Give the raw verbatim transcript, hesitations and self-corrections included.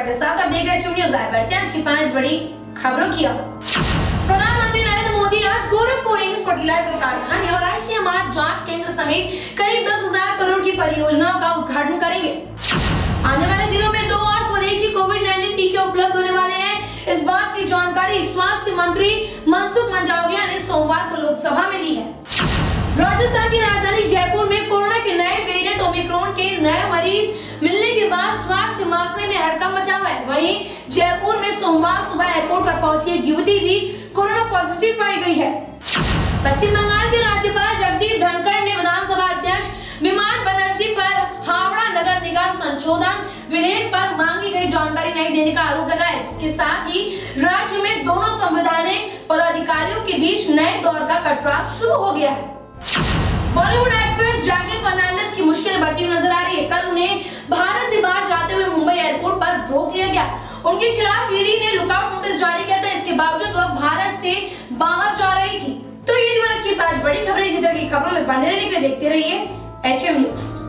के साथ आप देख रहे हैं न्यूज़। आए बढ़ते हैं आज की पांच बड़ी खबरों की ओर। प्रधानमंत्री नरेंद्र मोदी आज गोरखपुर एम्स फर्टिलाइजर कारखाने और आईसीएमआर जांच केंद्र समेत करीब दस हजार करोड़ की परियोजनाओं का उद्घाटन करेंगे। आने वाले दिनों में दो और स्वदेशी कोविड नाइन्टीन टीके उपलब्ध होने वाले हैं। इस बात की जानकारी स्वास्थ्य मंत्री मनसुख मंडाविया ने सोमवार को लोकसभा में दी है। राजस्थान की राजधानी जयपुर में कोरोना के नए वेरिएंट ओमिक्रॉन के नए मरीज मिलने के बाद स्वास्थ्य महकमे में हड़कंप मचा हुआ है। वहीं जयपुर में सोमवार सुबह एयरपोर्ट पर पहुंची एक युवती भी कोरोना पॉजिटिव पाई गई है। पश्चिम बंगाल के राज्यपाल जगदीप धनखड़ ने विधानसभा अध्यक्ष विमान बनर्जी पर हावड़ा नगर निगम संशोधन विधेयक पर मांगी गई जानकारी नहीं देने का आरोप लगाया, जिसके साथ ही राज्य में दोनों संवैधानिक पदाधिकारियों के बीच नए दौर का कटराव शुरू हो गया है। बॉलीवुड एक्ट्रेस जैकलिन फर्नांडिस की मुश्किलें बढ़ती हुई नजर आ रही है। कल उन्हें भारत से बाहर जाते हुए मुंबई एयरपोर्ट पर रोक लिया गया। उनके खिलाफ ईडी ने लुकआउट नोटिस जारी किया था। इसके बावजूद वह भारत से बाहर जा रही थी। तो ये आज की पांच बड़ी खबरें। इसी तरह की खबरों में बने रहने के लिए देखते रहिए एच एम न्यूज़।